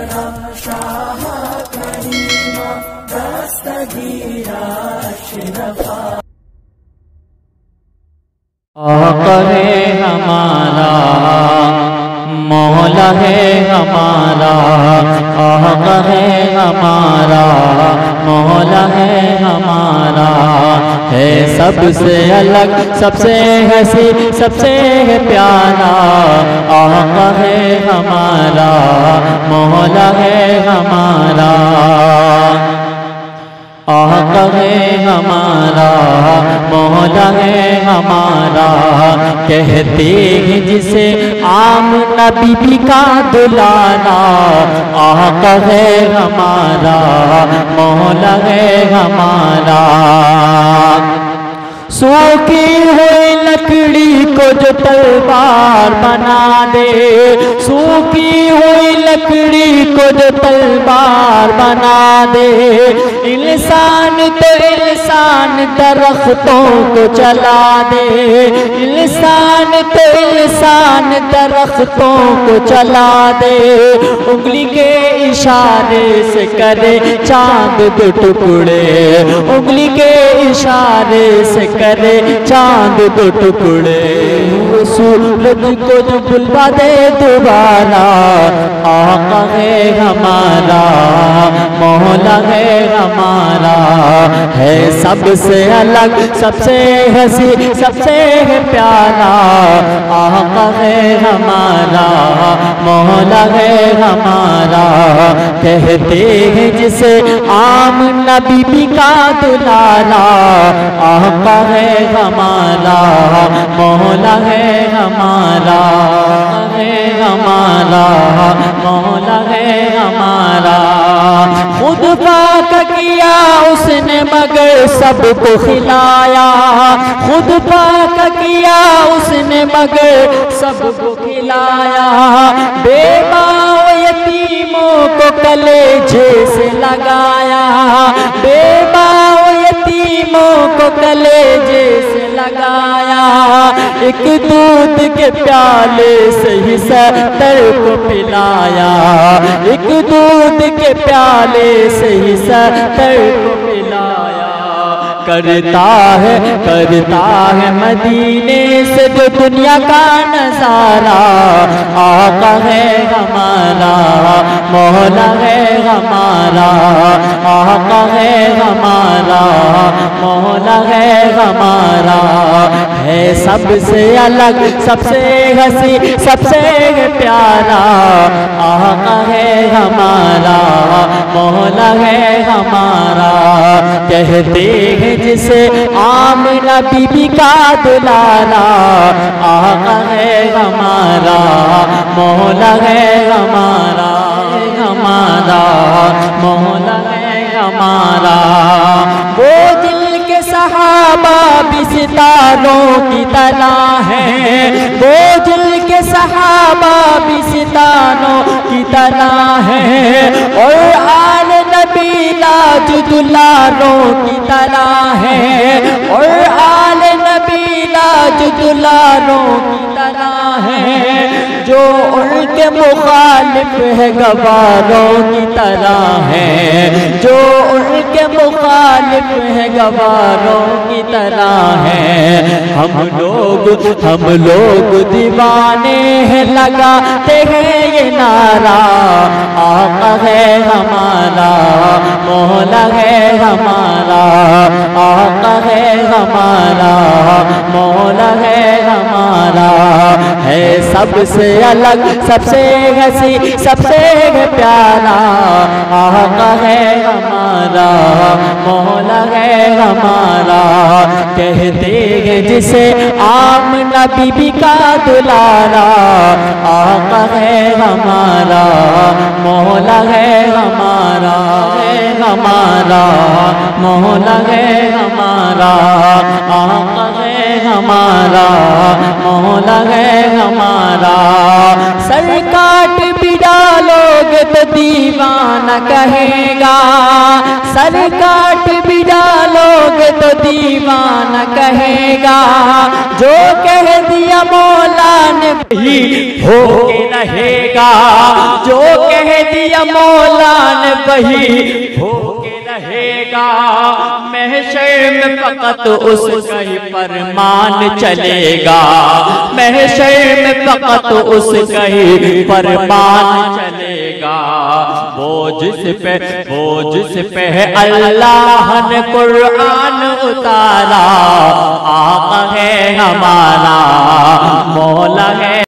शाह करीमा दस्तगीरा अशरफा। आका है हमारा, मौला है हमारा, आका है हमारा, मौला है हमारा, है सबसे अलग, सबसे हसी, सबसे प्यारा, आका है हमारा, मौला है हमारा, आका है हमारा, मौला है हमारा, कहते हैं जिसे आमना बीबी का दुलारा, आका है हमारा, मौला है हमारा। सूखी हुई लकड़ी को जो तलवार बना दे, सूखी हुई लकड़ी को जो तलवार बना दे, इंसान तो इंसान दरख्तों को चला दे, इंसान तो इंसान दरख्तों को चला दे, उंगली के इशारे से करे चांद दो टुकड़े, उंगली के इशारे से करे चांद दो टुकड़े, सूरज को जो बुलवा दे दोबारा, आका है हमारा, मौला है हमारा, है सबसे अलग, सबसे हसी, सबसे प्यारा, आका है हमारा, मौला है हमारा, कहते हैं जिसे आमना बीबी का दुलारा, आका है हमारा, मौला है हमारा, है हमारा, मौला है हमारा। खुद पाक किया उसने मगर सबको खिलाया, खुद पाक किया उसने मगर सबको खिलाया, बेमाँ यतीमों को कलेजे से लगाया, बेमाँ यतीमों को कलेजे से लगाया, एक दूध के प्याले से ही सत्तर को पिलाया, एक दूध के प्याले से ही सत्तर को पिलाया, करता है मदीने से जो दुनिया का नजारा, आका है हमारा, मौला है हमारा, आका है हमारा, मौला है हमारा, है सबसे अलग, सबसे हसी, सबसे प्यारा, आका है हमारा, मौला है हमारा, कहते हैं जिसे आमना बीबी का दुलारा, आका है हमारा, मौला है हमारा, हमारा मौला है हमारा। वो दिल के सहाबा भी सितारों की तरह है, वो दिल के सहाबा भी सितारों की तरह है, और आल नबी लाजुदुलारों की तरह है, और आल नबी लाजुदुलारों की तरह है, जो उनके मुखालिफ है गवारों की तरह है, जो उनके मुखालिफ है गवारों की तरह है। हम लोग दीवाने हैं, लगाते हैं ये नारा, आका है हमारा, मौला है हमारा, आका है हमारा, मौला है हमारा, है सबसे अलग, सबसे हसी, सबसे प्यारा, आका है हमारा, मौला है हमारा, कहते हैं जिसे आमना बीबी का दुलारा, आका है हमारा, मौला है हमारा, है हमारा, मौला है हमारा, आका है हमारा, मौला है हमारा। सर काट भी डालोगे तो दीवाना कहेगा, सर काट भी डालोगे तो दीवाना कहेगा, जो कह दिया मौला ने वही होके रहेगा, जो कह कह दिया मौला ने वही होके रहेगा। महशर में फकत उसका ही फरमान चलेगा। महशर में फकत उसका ही फरमान चलेगा। वो जिस पे अल्लाह ने कुरान उतारा, आका है हमारा, मौला है।